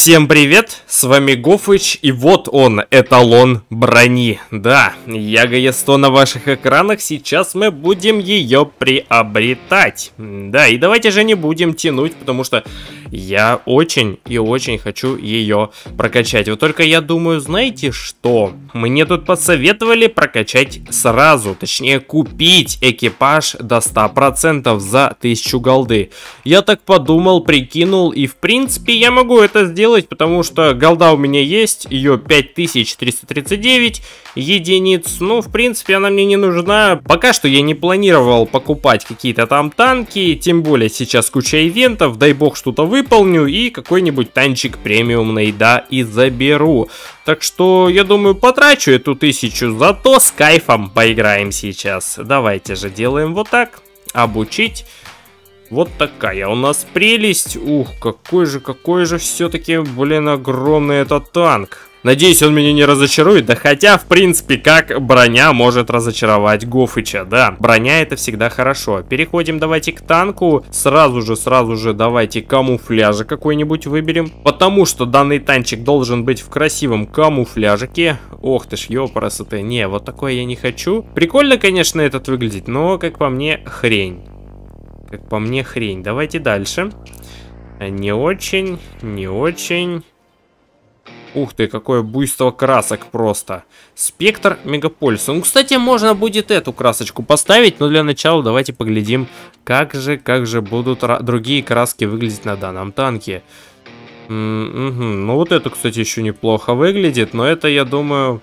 Всем привет, с вами Гофыч, и вот он, эталон брони. Да, Яга Е100 на ваших экранах, сейчас мы будем ее приобретать. Да, и давайте же не будем тянуть, потому что я очень и очень хочу ее прокачать. Вот только я думаю, знаете что? Мне тут посоветовали прокачать сразу, точнее купить экипаж до 100% за 1000 голды. Я так подумал, прикинул, и в принципе я могу это сделать, потому что голда у меня есть, ее 5339 единиц. Ну, в принципе, она мне не нужна. Пока что я не планировал покупать какие-то там танки, тем более сейчас куча ивентов, дай бог что-то выполню и какой-нибудь танчик премиумный, да, и заберу. Так что, я думаю, потрачу эту 1000, зато с кайфом поиграем сейчас. Давайте же делаем вот так, обучить. Вот такая у нас прелесть. Ух, какой же все-таки, блин, огромный этот танк. Надеюсь, он меня не разочарует. Да хотя, в принципе, как броня может разочаровать Гофыча, да. Броня это всегда хорошо. Переходим давайте к танку. Сразу же давайте камуфляжа какой-нибудь выберем. Потому что данный танчик должен быть в красивом камуфляжике. Ох ты ж, ёпарасоте. Не, вот такое я не хочу. Прикольно, конечно, этот выглядит, но, как по мне, хрень. Как по мне, хрень. Давайте дальше. Не очень, не очень. Ух ты, какое буйство красок просто. Спектр Мегаполиса. Ну, кстати, можно будет эту красочку поставить, но для начала давайте поглядим, как же будут другие краски выглядеть на данном танке. Ну, вот это, кстати, еще неплохо выглядит, но это, я думаю...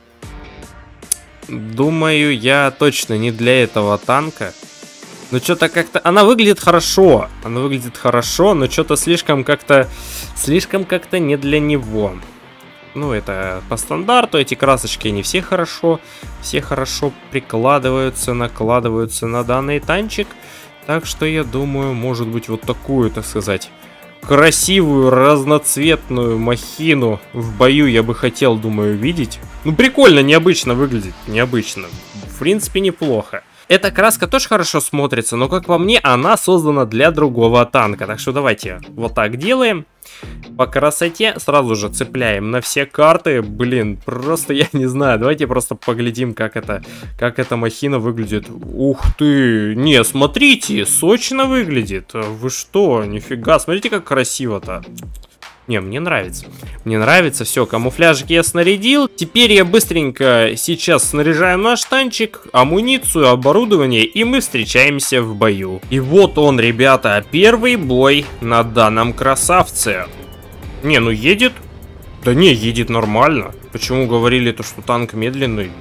Думаю, я точно не для этого танка. Ну, что-то как-то... Она выглядит хорошо. Она выглядит хорошо, но что-то слишком как-то не для него. Ну, это по стандарту. Эти красочки, они все хорошо прикладываются, накладываются на данный танчик. Так что, я думаю, может быть, вот такую, так сказать, красивую, разноцветную махину в бою я бы хотел, думаю, видеть. Ну, прикольно, необычно выглядит. Необычно. В принципе, неплохо. Эта краска тоже хорошо смотрится, но, как по мне, она создана для другого танка. Так что давайте вот так делаем. По красоте сразу же цепляем на все карты. Блин, просто я не знаю. Давайте просто поглядим, как эта махина выглядит. Ух ты! Не, смотрите, сочно выглядит. Вы что? Нифига, смотрите, как красиво-то. Не, мне нравится. Мне нравится. Все, камуфляжик я снарядил. Теперь я быстренько сейчас снаряжаю наш танчик, амуницию, оборудование, и мы встречаемся в бою. И вот он, ребята, первый бой на данном красавце. Не, ну едет. Да не, едет нормально. Почему говорили-то, что танк медленный?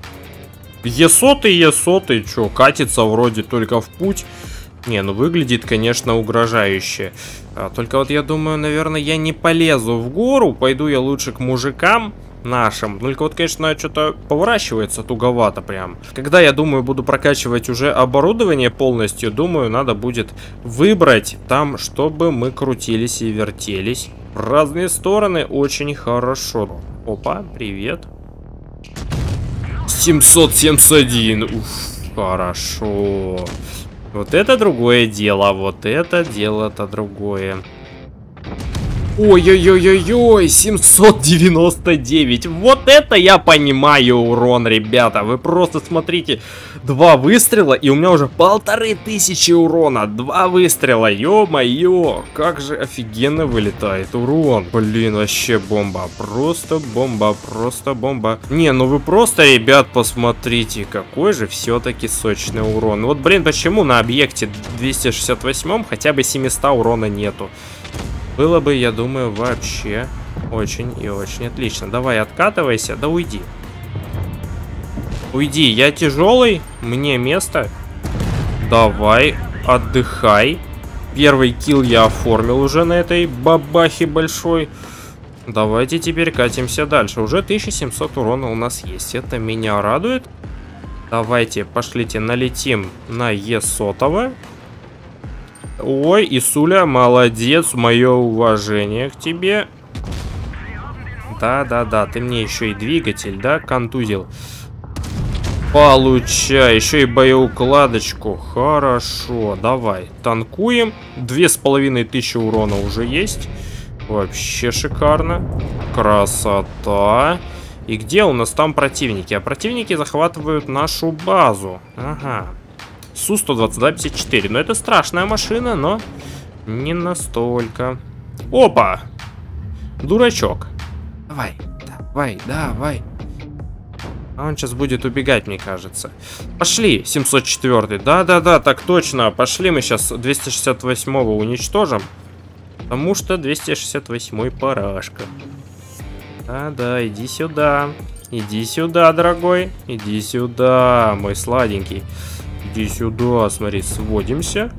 Е100, что, катится вроде только в путь. Не, ну выглядит, конечно, угрожающе. Только вот я думаю, наверное, я не полезу в гору. Пойду я лучше к мужикам нашим. Только вот, конечно, что-то поворачивается туговато прям. Когда, я думаю, буду прокачивать уже оборудование полностью, думаю, надо будет выбрать там, чтобы мы крутились и вертелись в разные стороны. Очень хорошо. Опа, привет. 771. Уф, хорошо. Вот это другое дело, вот это дело-то другое. Ой-ой-ой-ой-ой, 799. Вот это я понимаю урон, ребята. Вы просто смотрите, 2 выстрела, и у меня уже 1500 урона. 2 выстрела, ё-моё. Как же офигенно вылетает урон. Блин, вообще бомба. Просто бомба, просто бомба. Не, ну вы просто, ребят, посмотрите, какой же все-таки сочный урон. Вот, блин, почему на объекте 268 хотя бы 700 урона нету? Было бы, я думаю, вообще очень и очень отлично. Давай, откатывайся, да уйди. Уйди, я тяжелый, мне место. Давай, отдыхай. Первый килл я оформил уже на этой бабахе большой. Давайте теперь катимся дальше. Уже 1700 урона у нас есть, это меня радует. Давайте, пошлите, налетим на Е100. Ой, Исуля, молодец, мое уважение к тебе. Да, ты мне еще и двигатель, да, контузил. Получай, еще и боеукладочку. Хорошо, давай, танкуем. 2500 урона уже есть. Вообще шикарно. Красота. И где у нас там противники? А противники захватывают нашу базу. Ага. Су-122-54. Ну, это страшная машина, но не настолько. Опа! Дурачок. Давай, давай, давай. А он сейчас будет убегать, мне кажется. Пошли, 704. Да-да-да, так точно. Пошли, мы сейчас 268-го уничтожим. Потому что 268-й парашка. Да-да, иди сюда. Иди сюда, дорогой. Иди сюда, мой сладенький. Иди сюда, смотри, сводимся.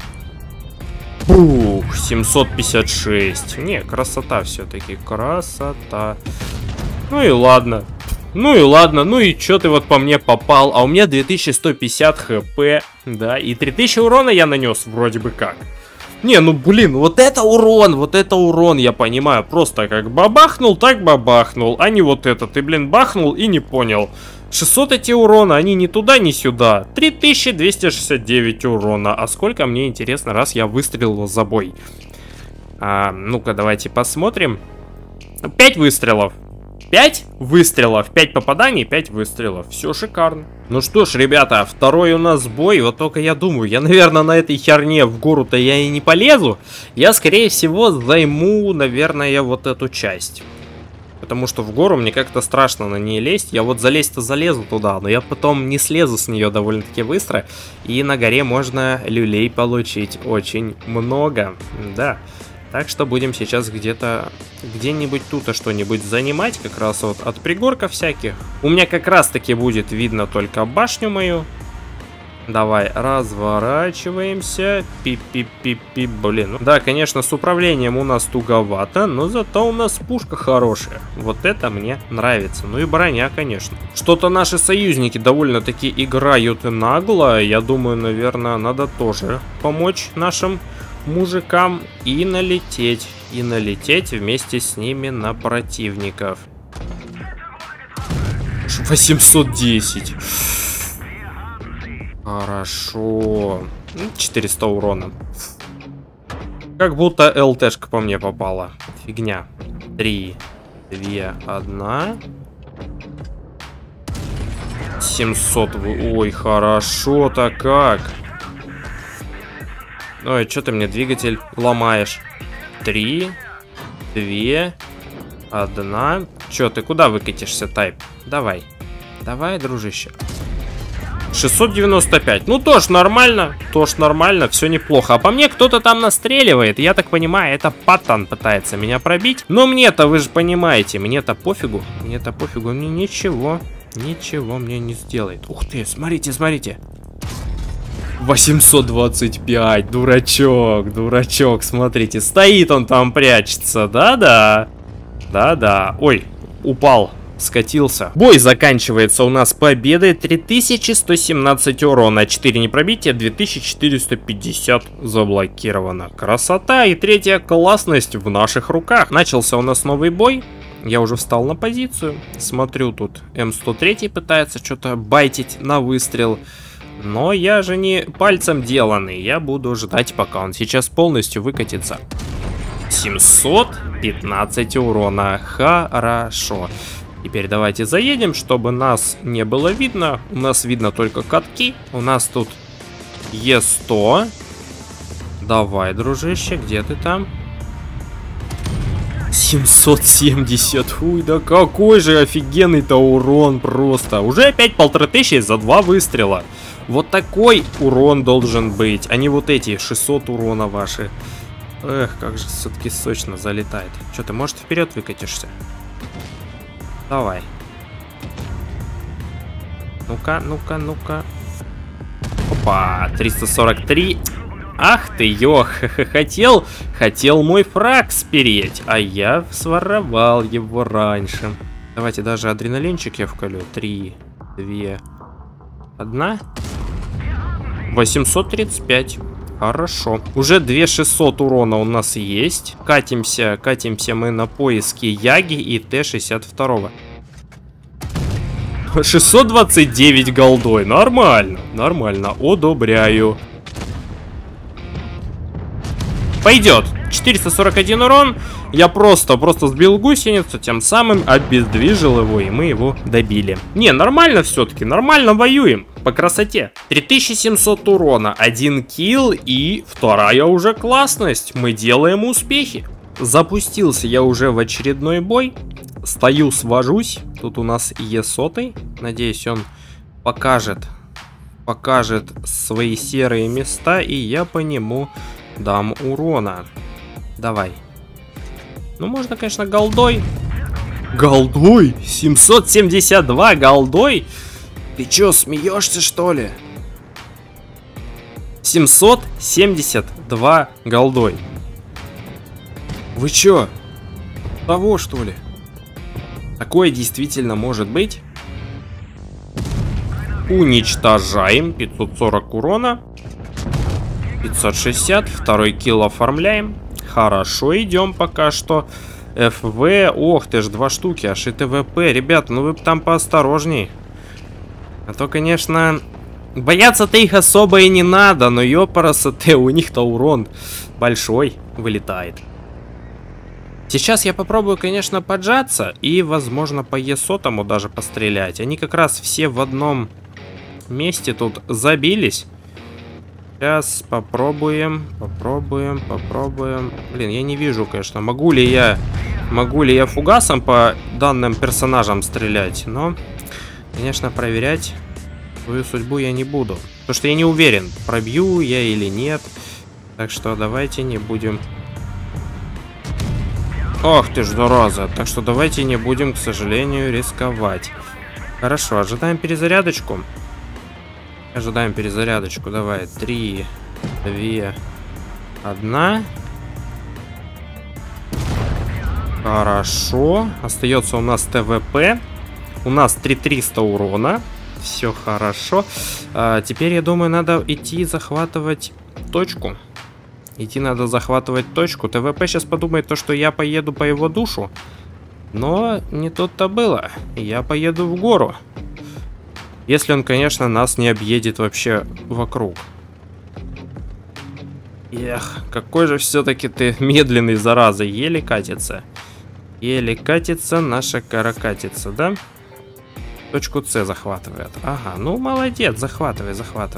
Бух, 756. Не, красота все-таки, красота. Ну и ладно. Ну и ладно, ну и чё ты вот по мне попал? А у меня 2150 хп, да, и 3000 урона я нанес вроде бы как. Не, ну блин, вот это урон, я понимаю. Просто как бабахнул, так бабахнул, а не вот это. Ты, блин, бахнул и не понял. 600 эти урона, они ни туда, ни сюда. 3269 урона. А сколько мне интересно, раз я выстрелил за бой? Ну-ка, давайте посмотрим. 5 выстрелов. 5 выстрелов, 5 попаданий, 5 выстрелов. Все шикарно. Ну что ж, ребята, второй у нас бой. Вот только я думаю, я, наверное, на этой херне в гору-то я и не полезу. Я, скорее всего, займу, наверное, вот эту часть. Потому что в гору мне как-то страшно на ней лезть. Я вот залезть-то залезу туда, но я потом не слезу с нее довольно-таки быстро. И на горе можно люлей получить очень много. Да. Так что будем сейчас где-нибудь тут что-нибудь занимать, как раз вот от пригорка всяких. У меня как раз таки будет видно только башню мою. Давай, разворачиваемся. Пип-пип-пип-пип, блин. Да, конечно, с управлением у нас туговато, но зато у нас пушка хорошая. Вот это мне нравится. Ну и броня, конечно. Что-то наши союзники довольно-таки играют нагло. Я думаю, наверное, надо тоже помочь нашим мужикам и налететь вместе с ними на противников. 810. Хорошо. 400 урона. Как будто ЛТшка по мне попала. Фигня. 3, 2, 1. 700. Ой, хорошо-то как. Ой, что ты мне двигатель ломаешь? 3, 2, 1. Че, ты куда выкатишься, Тайп? Давай. Давай, дружище. 695. Ну, тоже нормально. Все неплохо. А по мне кто-то там настреливает. Я так понимаю, это паттан пытается меня пробить. Но мне-то, вы же понимаете, мне-то пофигу. Мне ничего мне не сделает. Ух ты, смотрите. 825, дурачок, смотрите, стоит он там, прячется, да-да. Ой, упал, скатился. Бой заканчивается у нас победой, 3117 урона, 4 непробития, 2450 заблокировано. Красота, и третья классность в наших руках. Начался у нас новый бой. Я уже встал на позицию, смотрю, тут М103 пытается что-то байтить на выстрел. Но я же не пальцем деланный, я буду ждать, пока он сейчас полностью выкатится. 715 урона, хорошо. Теперь давайте заедем, чтобы нас не было видно. У нас видно только катки. У нас тут Е100. Давай, дружище, где ты там? 770. Уй, да какой же офигенный-то урон просто. Уже опять 1500 за 2 выстрела. Вот такой урон должен быть, а не вот эти 600 урона ваши. Эх, как же все-таки сочно залетает. Что, ты, может, вперед выкатишься? Давай. Ну-ка. Опа, 343. Ах ты, хотел мой фраг спереть, а я своровал его раньше. Давайте даже адреналинчик я вколю. 3, 2, 1. 835. Хорошо. Уже 2600 урона у нас есть. Катимся мы на поиски Яги и Т-62. 629 голдой. Нормально. Одобряю. Пойдет. 441 урон. Я просто сбил гусеницу, тем самым обездвижил его, и мы его добили. Не, нормально все-таки, нормально воюем. По красоте. 3700 урона, 1 килл и вторая уже классность. Мы делаем успехи. Запустился я уже в очередной бой. Стою, свожусь. Тут у нас Е100. Надеюсь, он покажет свои серые места, и я по нему дам урона. Давай. Ну, можно, конечно, голдой. Голдой? 772 голдой? Ты чё, смеешься, что ли? 772 голдой. Вы чё? Того, что ли? Такое действительно может быть? Уничтожаем. 540 урона. 560. Второй килл оформляем. Хорошо, идем пока что. ФВ. Ох ты ж, 2 штуки. Аж и ТВП. Ребята, ну вы там поосторожней. А то, конечно, бояться-то их особо и не надо, но ёпарасоте, у них-то урон большой вылетает. Сейчас я попробую, конечно, поджаться и, возможно, по Е100 даже пострелять. Они как раз все в одном месте тут забились. Сейчас попробуем. Блин, я не вижу, конечно, могу ли я фугасом по данным персонажам стрелять, но... Конечно, проверять свою судьбу я не буду. Потому что я не уверен, пробью я или нет. Так что давайте не будем... Ох ты ж, зараза. Так что давайте не будем, к сожалению, рисковать. Хорошо, ожидаем перезарядочку. Давай, 3, 2, 1. Хорошо. Остается у нас ТВП. У нас 3300 урона. Все хорошо. Теперь, я думаю, надо идти захватывать точку. ТВП сейчас подумает то, что я поеду по его душу. Но не тут-то было. Я поеду в гору. Если он, конечно, нас не объедет вообще вокруг. Эх, какой же все-таки ты медленный, зараза. Еле катится. Наша каракатица, да? Точку С захватывает. Ага, ну молодец, захватывай.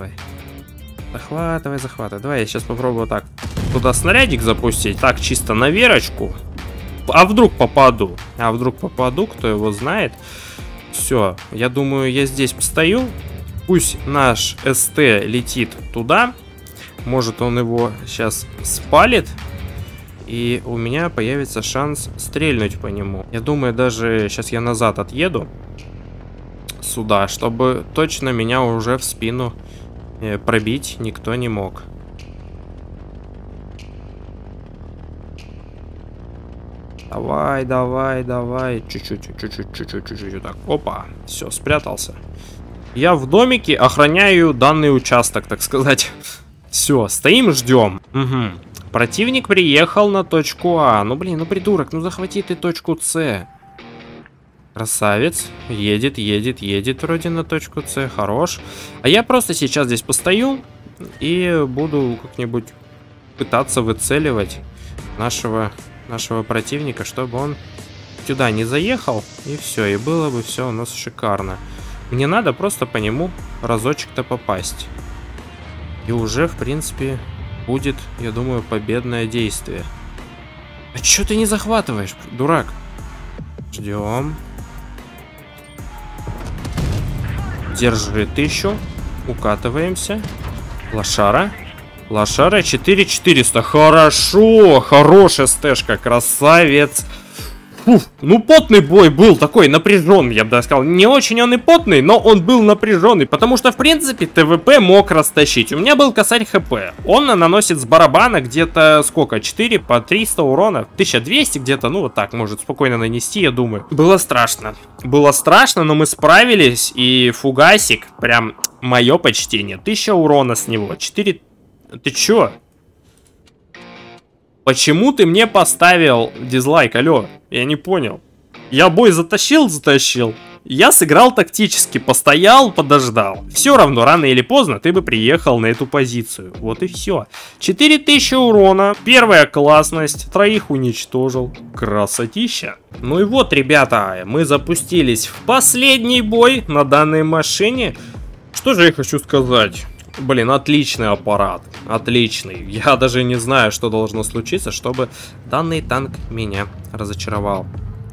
Давай я сейчас попробую так туда снарядик запустить. Так, чисто на верочку. А вдруг попаду? Кто его знает. Все, я думаю, я здесь постою. Пусть наш СТ летит туда. Может, он его сейчас спалит. И у меня появится шанс стрельнуть по нему. Я думаю, даже сейчас я назад отъеду. Сюда, чтобы точно меня уже в спину пробить никто не мог. Давай. Чуть-чуть. Так, опа. Все, спрятался. Я в домике охраняю данный участок, так сказать. Все, стоим, ждем. Угу. Противник приехал на точку А. Ну, блин, ну, придурок, ну, захвати ты точку С. Красавец. Едет вроде на точку С. Хорош. А я просто сейчас здесь постою и буду как-нибудь пытаться выцеливать нашего противника, чтобы он сюда не заехал. И все, и было бы все у нас шикарно. Мне надо просто по нему разочек-то попасть. И уже, в принципе, будет, я думаю, победное действие. А чё ты не захватываешь, дурак? Ждем. Держи 1000. Укатываемся. Лошара. 4400. Хорошо. Хорошая стэшка. Красавец. Фух, ну, потный бой был такой напряженный, я бы даже сказал. Не очень он и потный, но он был напряженный. Потому что, в принципе, ТВП мог растащить. У меня был косарь ХП. Он наносит с барабана где-то сколько? 4 по 300 урона. 1200 где-то, ну, вот так может спокойно нанести, я думаю. Было страшно. Но мы справились. И фугасик, прям мое почтение. 1000 урона с него. 4... Ты чё? Почему ты мне поставил дизлайк, алло? Я не понял. Я бой затащил. я сыграл тактически, постоял, подождал. Все равно, рано или поздно ты бы приехал на эту позицию. Вот и все. 4000 урона, первая классность, троих уничтожил. Красотища. Ну и вот, ребята, мы запустились в последний бой на данной машине. Что же я хочу сказать? Блин, отличный аппарат. Отличный. Я даже не знаю, что должно случиться, чтобы данный танк меня разочаровал.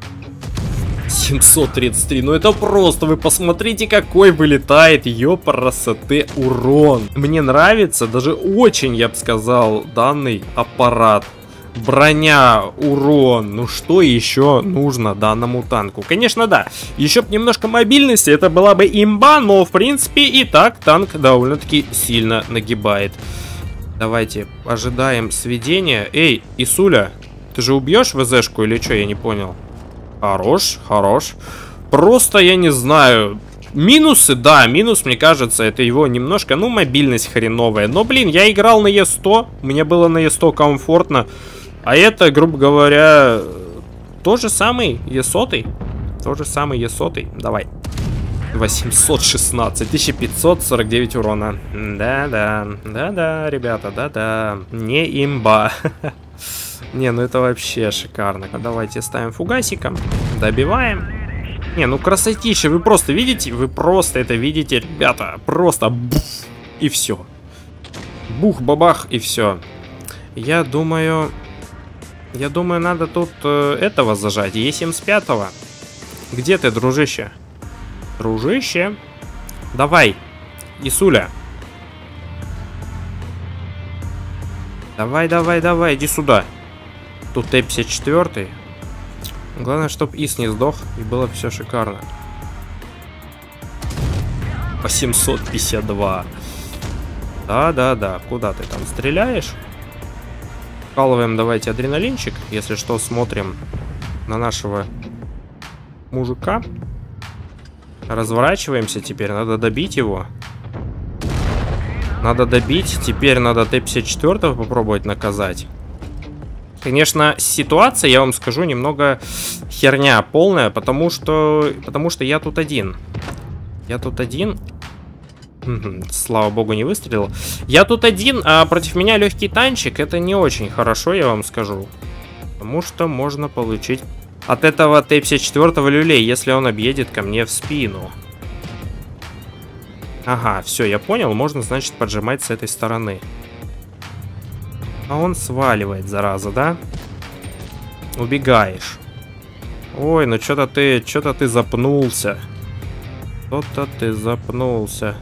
733, ну это просто, вы посмотрите, какой вылетает, ёпарасоте, урон. Мне нравится, даже очень, я бы сказал, данный аппарат. Броня, урон, ну что еще нужно данному танку? Конечно, да, еще бы немножко мобильности, это была бы имба, но в принципе и так танк довольно-таки сильно нагибает. Давайте ожидаем сведения. Эй, Исуля, ты же убьешь ВЗшку или что, я не понял. Хорош, хорош. Просто я не знаю. Минусы, да, минус, мне кажется, это его немножко, ну, мобильность хреновая. Но, блин, я играл на Е100, мне было на Е100 комфортно. А это, грубо говоря, тот же самый Е100. Тот же самый Е100. Давай. 816, 1549 урона. Да-да, да-да, ребята, да-да. Не имба. Не, ну это вообще шикарно. Давайте ставим фугасиком. Добиваем. Не, ну красотища. Вы просто видите? Вы просто это видите, ребята. Просто бух. И все. Бух-бабах и все. Я думаю, надо тут этого зажать. Е75-го. Где ты, дружище? Дружище? Давай, Исуля. Давай, давай, давай, иди сюда. Тут Т-54. Главное, чтобы Ис не сдох, и было все шикарно. 852. Да-да-да, куда ты там стреляешь? Вкалываем, давайте, адреналинчик. Если что, смотрим на нашего мужика. Разворачиваемся теперь, надо добить его. Надо добить, теперь надо Т-54 попробовать наказать. Конечно, ситуация, я вам скажу, немного херня полная, потому что я тут один. Я тут один. Слава богу, не выстрелил. Я тут один, а против меня легкий танчик. Это не очень хорошо, я вам скажу. Потому что можно получить от этого Т-54 люлей, если он объедет ко мне в спину. Ага, все, я понял. Можно, значит, поджимать с этой стороны. А он сваливает, зараза, да? Убегаешь. Ой, ну что-то ты запнулся. Что-то ты запнулся.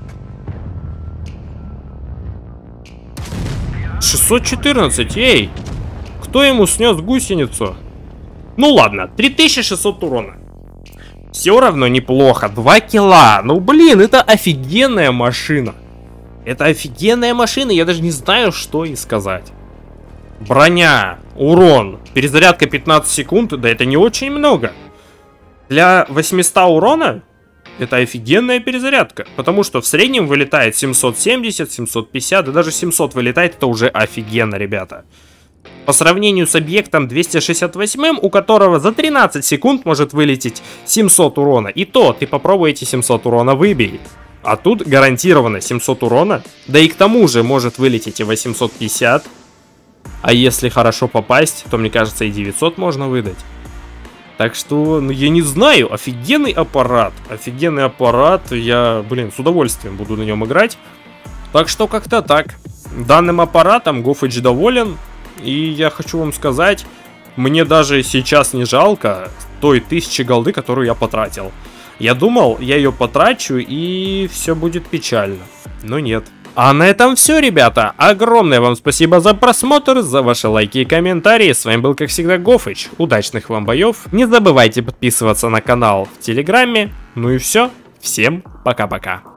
614, эй! Кто ему снес гусеницу? Ну ладно, 3600 урона. Все равно неплохо, 2 килла. Ну блин, это офигенная машина. Это офигенная машина, я даже не знаю, что и сказать. Броня, урон, перезарядка 15 секунд, да это не очень много. Для 800 урона это офигенная перезарядка. Потому что в среднем вылетает 770, 750, да даже 700 вылетает, это уже офигенно, ребята. По сравнению с объектом 268, у которого за 13 секунд может вылететь 700 урона. И то, ты попробуй эти 700 урона выбей. А тут гарантированно 700 урона. Да и к тому же может вылететь и 850. А если хорошо попасть, то, мне кажется, и 900 можно выдать. Так что, ну, я не знаю, офигенный аппарат. Офигенный аппарат. Я, блин, с удовольствием буду на нем играть. Так что как-то так. Данным аппаратом Гофыч доволен. И я хочу вам сказать, мне даже сейчас не жалко той 1000 голды, которую я потратил. Я думал, я ее потрачу и все будет печально. Но нет. А на этом все, ребята. Огромное вам спасибо за просмотр, за ваши лайки и комментарии. С вами был, как всегда, Гофыч. Удачных вам боев. Не забывайте подписываться на канал в Телеграме. Ну и все. Всем пока-пока.